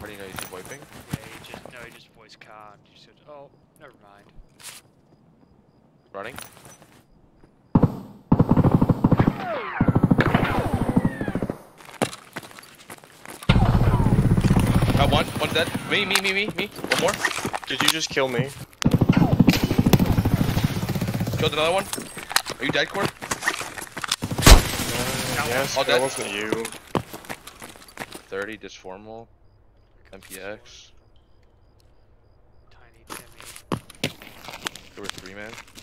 How do you know he's wiping? Yeah, he just voice calmed. He said, oh, never mind. Running? Got one. One's dead. Me. One more. Did you just kill me? Killed another one. Are you dead, Court? Yes, all that dead. wasn't you. 30, disformal. MPX. Tiny Timmy. There were 3 man.